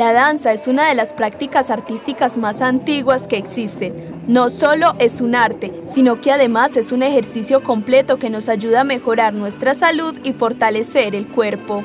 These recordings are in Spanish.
La danza es una de las prácticas artísticas más antiguas que existen. No solo es un arte, sino que además es un ejercicio completo que nos ayuda a mejorar nuestra salud y fortalecer el cuerpo.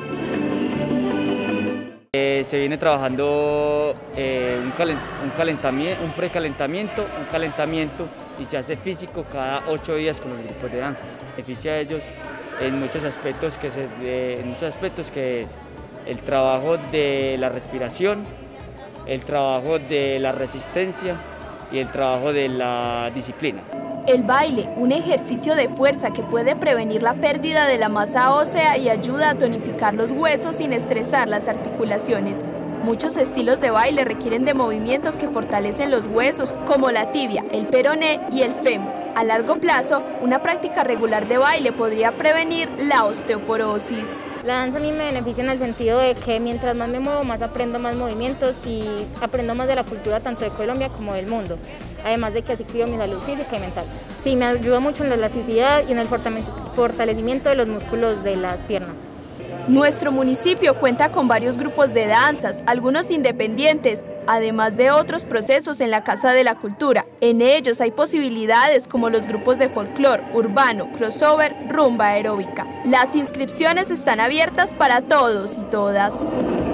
Se viene trabajando un precalentamiento, un calentamiento y se hace físico cada 8 días con los grupos de danza. Beneficia a ellos en muchos aspectos que es el trabajo de la respiración, el trabajo de la resistencia y el trabajo de la disciplina. El baile, un ejercicio de fuerza que puede prevenir la pérdida de la masa ósea y ayuda a tonificar los huesos sin estresar las articulaciones. Muchos estilos de baile requieren de movimientos que fortalecen los huesos, como la tibia, el peroné y el fémur. A largo plazo, una práctica regular de baile podría prevenir la osteoporosis. La danza a mí me beneficia en el sentido de que mientras más me muevo, más aprendo más movimientos y aprendo más de la cultura tanto de Colombia como del mundo. Además de que así cuido mi salud física y mental. Sí, me ayuda mucho en la elasticidad y en el fortalecimiento de los músculos de las piernas. Nuestro municipio cuenta con varios grupos de danzas, algunos independientes, además de otros procesos en la Casa de la Cultura. En ellos hay posibilidades como los grupos de folclore, urbano, crossover, rumba aeróbica. Las inscripciones están abiertas para todos y todas.